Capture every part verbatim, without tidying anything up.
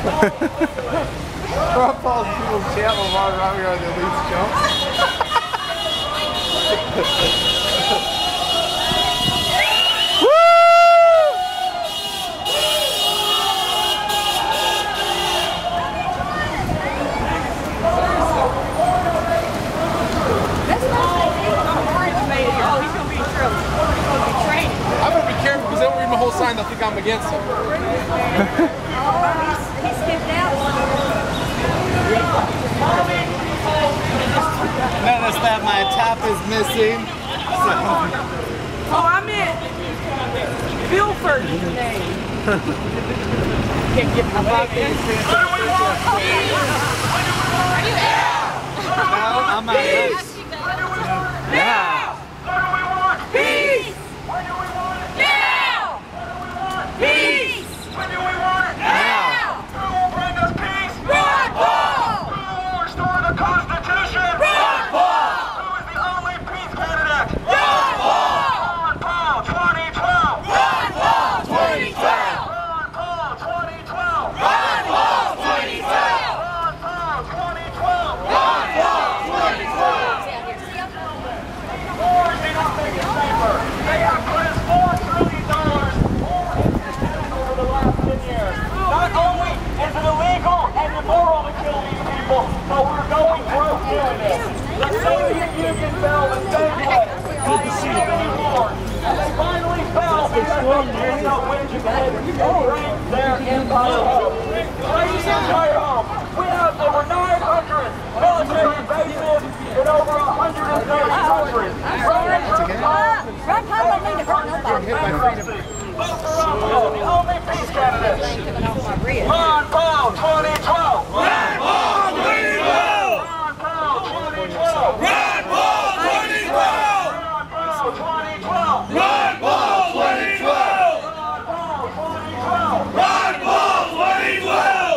Front balls people's channel while around here on the least jumps. I'm gonna be careful because they don't read my whole sign, they'll think I'm against him. Oh, he skipped out. Notice that my top is missing. So. Oh, I meant Bilford name. Can't get my pocket. No, I'm not. Now! Peace! Now! Peace! When do we want it? Now! Who will bring us peace? Ron Paul! Who will restore the Constitution? Ron Paul! Who is the only peace candidate? Ron Paul! Ron Paul twenty twelve! Ron Paul twenty twelve! Ron Paul twenty twelve! Ron Paul twenty twelve! Ron Paul twenty twelve! Ron Paul twenty twelve! Wars need not make it safer. They have put us four trillion dollars more in debt over the last ten years. Not only is it illegal and immoral to kill these people, but we're going broke doing this. The Soviet Union fell the same way. Good to see you. And they finally fell because they did not win Japan to bring their empire home. Bring the empire home. We have over nine hundred military bases in over one hundred thirty countries. Ron Paul don't mean to hurt nobody. Vote for Ron Paul, the only peace candidate. Ron Paul twenty twelve. Ron Paul twenty twelve. Ron Paul twenty twelve. Ron Paul twenty twelve! Ron Paul twenty twelve. Ron Paul twenty twelve! Ron Paul twenty twelve. Ron Paul twenty twelve!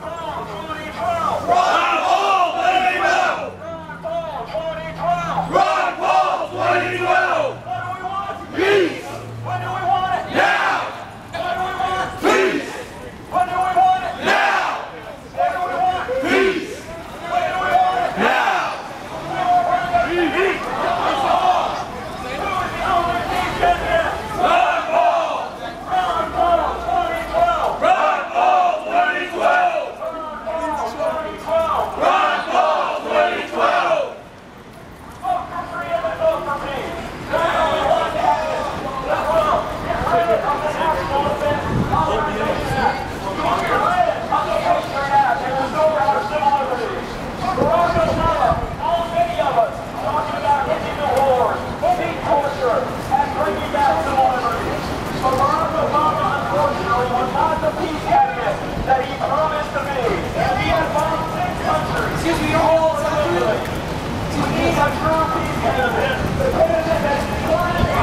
Ron Paul twenty twelve. Ron Paul twenty twelve! Ron Paul twenty twelve. Ron Paul twenty twelve! What do we want? Peace! When do we want it? Now! When do we want it? Peace! When do we want it? Now! When do we want it? Peace! When do we want it? Now! We will bring us peace. Who is the only peace candidate? Ron Paul! Ron Paul twenty twelve. Ron Paul twenty twelve! twenty twelve. Ron Paul twenty twelve! Vote for freedom and vote for peace. That's all we want to happen. That's all. Get rid of the National Defense Authorization Act. Get rid of the Patriot Act and restore our civil liberties. Barack Obama, all many of us, talking about ending the wars, ending torture, and bringing back civil liberties. But Barack Obama, unfortunately, was not the peace candidate that he promised to be. He had bombed six countries. Excuse me, you're all illegally. He's a true peace candidate. The candidate that wanted to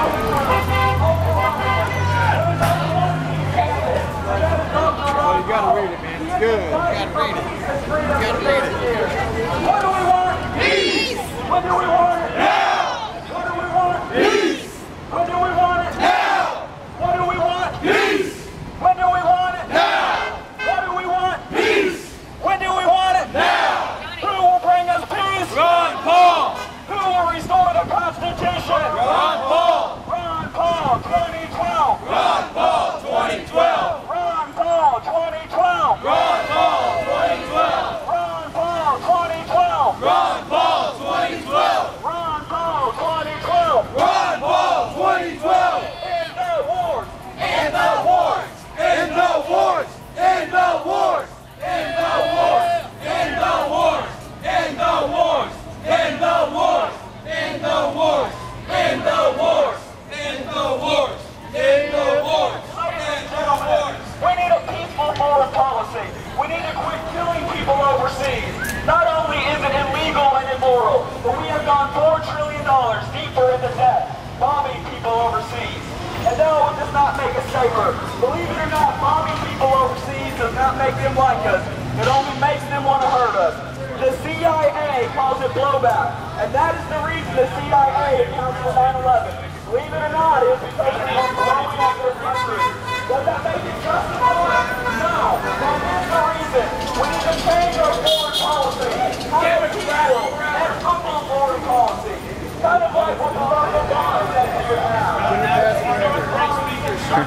Oh, you gotta read it, man. It's good. You gotta read it. You gotta read it. What do we want? Peace! When do we want it? Now! What do we want? Peace! When do we want it? Now! What do we want? Peace! When do we want it? Now! What do we want? Peace! When do we want it? Now! Who will bring us peace? Ron Paul! Who will restore the Constitution? Ron Paul! Ron Paul twenty twelve. Ron Paul twenty twelve! Ron Paul twenty twelve. Ron Paul twenty twelve! Ron Paul twenty twelve. Ron Paul twenty twelve! Ron Paul twenty twelve. Ron Paul twenty twelve! End the wars. End the wars! End the wars! End the wars! End the wars! End the wars! End the wars! End the wars! End the wars! End the wars! End the wars! End the wars! Ladies and gentlemen, we need a peaceful foreign policy. We need to quit killing people overseas. Not only is it illegal and immoral, but we have gone four trillion dollars deeper into debt, bombing people overseas. And no, it does not make us safer. Believe it or not, bombing people overseas does not make them like us. It only makes them want to hurt us. The C I A calls it blowback, and that is the reason the C I A accounts for nine eleven. Believe it or not, it is because they want blowing up their country. Does that make it justified? No. That is the reason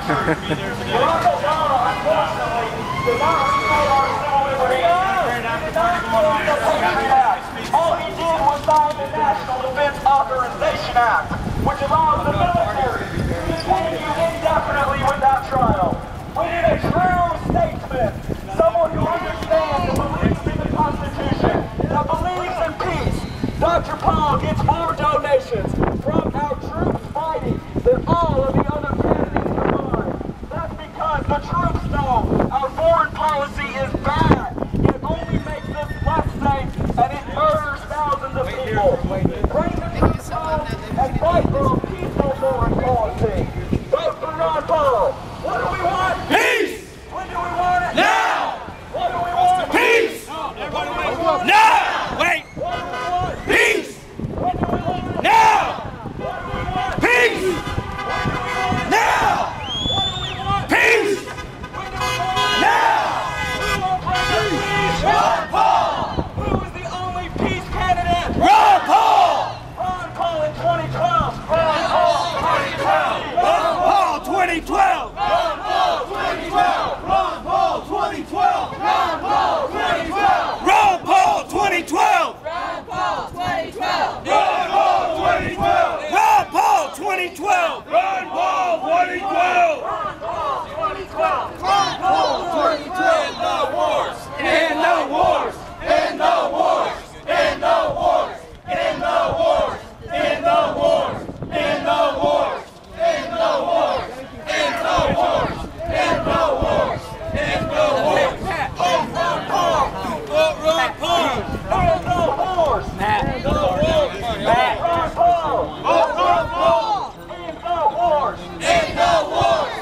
Barack Obama, unfortunately, did not restore our civil liberties. He did not change the Patriot Act. All he did was sign the National Defense Authorization Act, which allows the military to detain you indefinitely without trial. We need a true statesman, someone who understands and believes in the Constitution, that believes in peace. Doctor Paul gets more donations from our troops fighting than all of the other candidates combined. That's because the troops know our foreign policy is bad. It only makes us less safe and it murders thousands of people. Bring the troops home and fight for a peaceful foreign policy. Vote for Ron Paul. What do we want? Peace! When do we want it? Now! What do we want? Peace! Everybody wait. Now! Wait! What do we want? Peace! When do we want it? Now! What do we want? Peace! When do we want it? Now! What do we want? Peace! When do we want it? Now! Who will bring us peace? Ron Paul! Who is the only peace candidate? Ron Paul! Ron Paul in twenty twelve. Ron Paul twenty twelve. Ron Paul twenty twelve! Ron Paul twenty twelve! Ron Paul twenty twelve! Ron Paul twenty twelve! Ron Paul twenty twelve! Ron Paul twenty twelve. Ron Paul twenty twelve! Ron Paul twenty twelve! Ron Paul twenty twelve! Ron Paul twenty twelve. Ron Paul twenty twelve! End the wars! End the wars! End the wars! End the wars! End the wars! End the wars! End the wars! End the wars! End the wars! End the wars! Vote Ron Paul! Vote Ron Paul! End the wars. End the wars! Vote Ron Paul. Vote Ron Paul! End the wars. End the wars!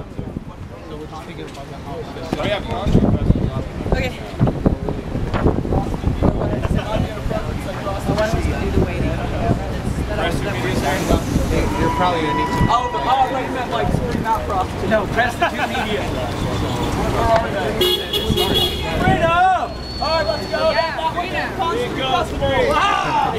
Okay. You're probably gonna need to. Oh, the, oh, I meant like scream out prostitute. No, prostitute media. Freedom! All right, let's go. Yeah, freedom. Wow.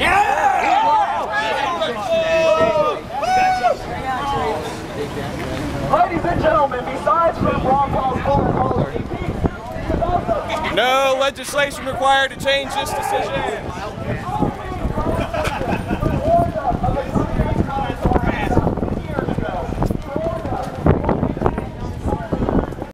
Ladies and gentlemen, besides from Ron Paul's foreign policy, peace is also No legislation required to change this decision.